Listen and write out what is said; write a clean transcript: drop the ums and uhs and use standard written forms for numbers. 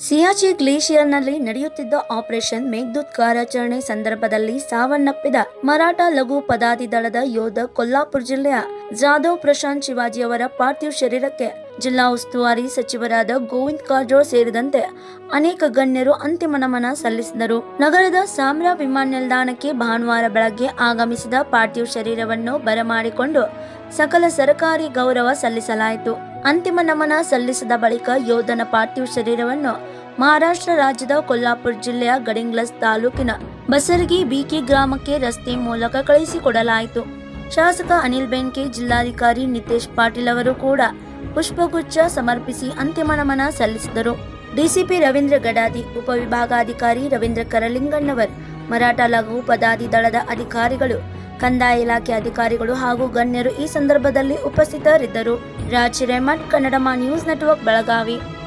ಸಿಯಾಚಿ ಗ್ಲೇಷಿಯರ್ನಲ್ಲಿ ನಡೆಯುತ್ತಿದ್ದ ಆಪರೇಷನ್ ಮೇಘದೂತ್ ಕಾರ್ಯಾಚರಣೆ ಸಂದರ್ಭದಲ್ಲಿ ಸಾವನ್ನಪ್ಪಿದ ಮರಾಠ ಲಘು ಪದಾತಿ ದಳದ ಯೋಧ ಕೊಲ್ಲಾಪುರ ಜಿಲ್ಲೆಯ ಜಾಧವ್ ಪ್ರಶಾಂತ್ ಶಿವಾಜಿಯವರ ಪಾರ್ಥಿವ ಶರೀರಕ್ಕೆ ಜಿಲ್ಲಾ ಉಸ್ತುವಾರಿ ಸಚಿವರಾದ ಗೋವಿಂದ ಕಾರಜೋಳ ಸೇರಿದಂತೆ ಅನೇಕ ಗಣ್ಯರು ಅಂತಿಮ ನಮನ ಸಲ್ಲಿಸಿದರು. ನಗರದ ಸಾಮ್ರಾ ವಿಮಾನ ನಿಲ್ದಾಣಕ್ಕೆ ಭಾನುವಾರ ಬೆಳಗ್ಗೆ ಆಗಮಿಸಿದ ಪಾರ್ಥಿವ ಶರೀರವನ್ನು ಬರಮಾಡಿಕೊಂಡು ಸಕಲ ಸರ್ಕಾರಿ ಗೌರವ ಸಲ್ಲಿಸಲಾಯಿತು. ಅಂತಿಮ ನಮನ ಸಲ್ಲಿಸಿದ ಬಳಿಕ ಯೋಧನ ಪಾರ್ಥಿವ ಶರೀರವನ್ನು ಮಹಾರಾಷ್ಟ್ರ ರಾಜ್ಯದ ಕೊಲ್ಲಾಪುರ ಜಿಲ್ಲೆಯ ಗಡಿಂಗ್ಲಸ್ ತಾಲೂಕಿನ ಬಸರಗಿ ಬಿಕೆ ಗ್ರಾಮಕ್ಕೆ ರಸ್ತೆ ಮೂಲಕ ಕಳುಹಿಸಿಕೊಡಲಾಯಿತು. ಶಾಸಕ ಅನಿಲ್ ಬೆನ್ಕೆ, ಜಿಲ್ಲಾಧಿಕಾರಿ ನಿತೇಶ್ ಪಾಟೀಲ್ ಅವರು ಕೂಡ ಪುಷ್ಪಗುಚ್ಛ ಸಮರ್ಪಿಸಿ ಅಂತಿಮ ನಮನ ಸಲ್ಲಿಸಿದರು. ಡಿಸಿಪಿ ರವೀಂದ್ರ ಗಡಾದಿ, ಉಪವಿಭಾಗಾಧಿಕಾರಿ ರವೀಂದ್ರ ಕರಲಿಂಗಣ್ಣವರ್, ಮರಾಠ ಲಘು ಪದಾತಿ ದಳದ ಅಧಿಕಾರಿಗಳು, ಕಂದಾಯ ಇಲಾಖೆ ಅಧಿಕಾರಿಗಳು ಹಾಗೂ ಗಣ್ಯರು ಈ ಸಂದರ್ಭದಲ್ಲಿ ಉಪಸ್ಥಿತರಿದ್ದರು. Raj Hiremath, Kannadamma news network, Belagavi.